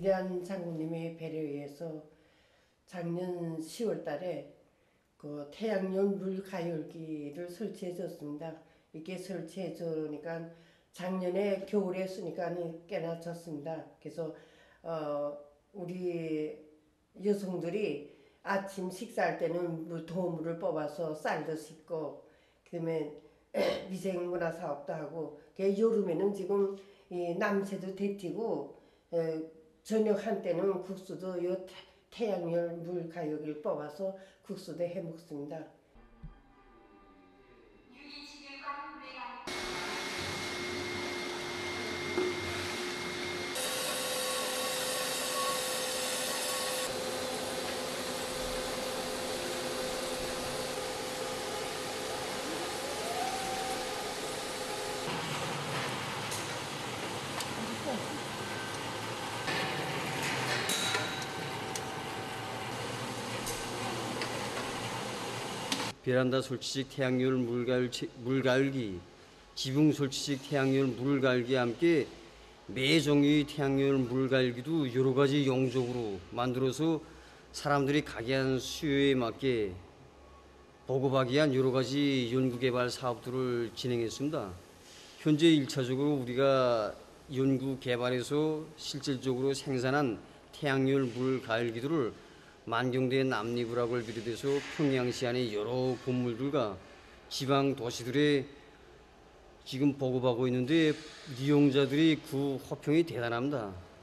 위대한 장군님의 배려에서 작년 10월 달에 그 태양열 물 가열기를 설치해 줬습니다. 이렇게 설치해 주니까 작년에 겨울에 쓰니까 꽤나 좋습니다. 그래서 우리 여성들이 아침 식사할 때는 도우물을 뽑아서 쌀도 씻고 그다음에 위생문화 사업도 하고 여름에는 지금 이 남새도 데치고 저녁 한때는 국수도 요 태양열 물 가열기를 뽑아서 국수도 해 먹습니다. 베란다 설치식 태양열 물가열기, 지붕 설치식 태양열 물가열기와 함께 매 종류의 태양열 물가열기도 여러 가지 용적으로 만들어서 사람들이 가게한 수요에 맞게 보급하기 위한 여러 가지 연구개발 사업들을 진행했습니다. 현재 1차적으로 우리가 연구개발해서 실질적으로 생산한 태양열 물가열기들을 만경대 남리부락을 비롯해서 평양시 안의 여러 건물들과 지방 도시들에 지금 보급하고 있는데 이용자들이 그 호평이 대단합니다.